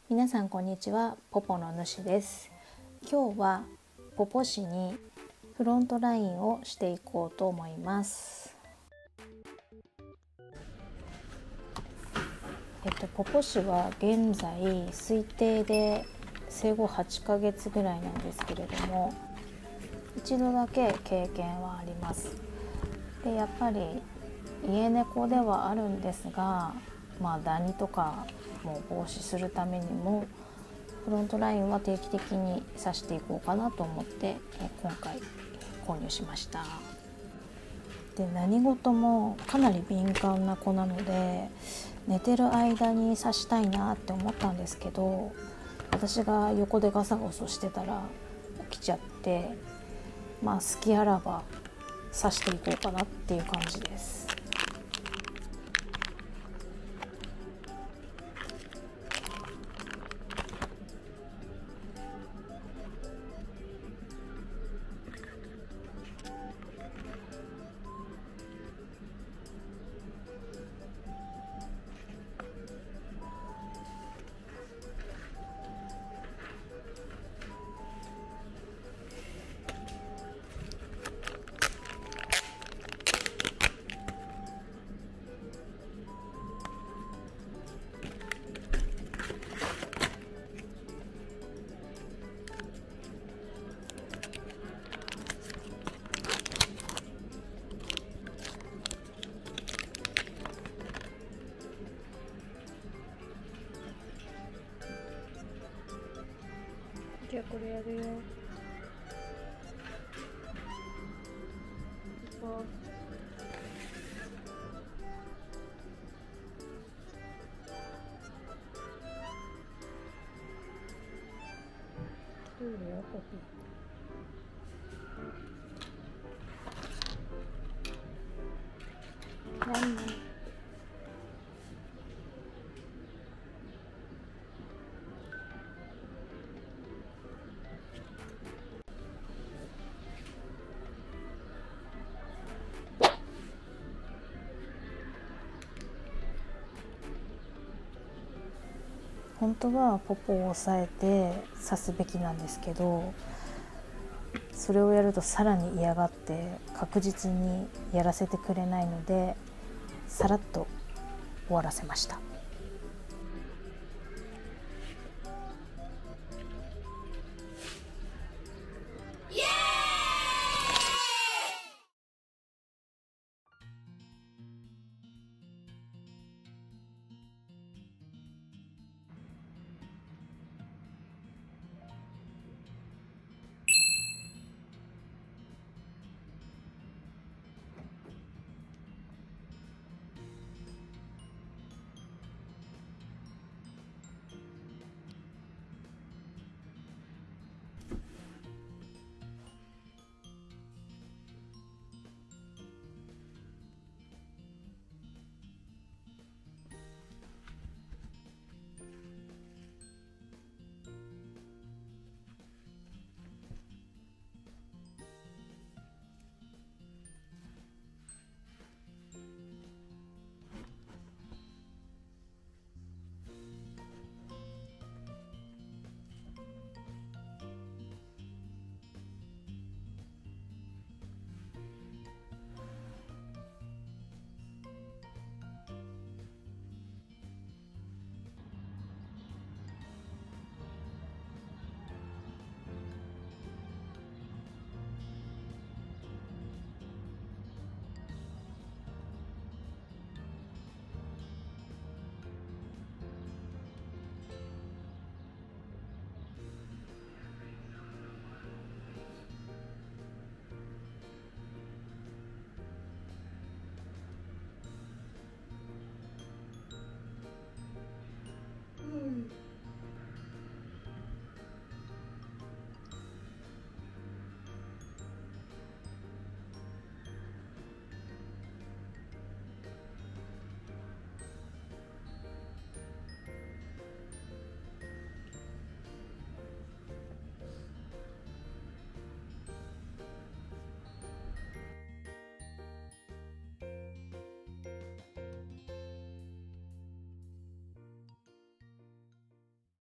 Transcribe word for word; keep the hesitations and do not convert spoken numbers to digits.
皆さんこんにちは、ポポの主です。今日はポポ紙にフロントラインをしていこうと思います。えっと、ポポ紙は現在推定で生後はちかげつぐらいなんですけれども、一度だけ経験はあります。でやっぱり家猫ではあるんですが、まあ、ダニとかも防止するためにもフロントラインは定期的に刺していこうかなと思って今回購入しました。で何事もかなり敏感な子なので、寝てる間に刺したいなって思ったんですけど、私が横でガサゴソしてたら起きちゃって、まあ隙あらば刺していこうかなっていう感じです。じゃあこれやるよ。どうよ、ポピー。何？本当はポポを押さえて刺すべきなんですけど、それをやるとさらに嫌がって確実にやらせてくれないので、さらっと終わらせました。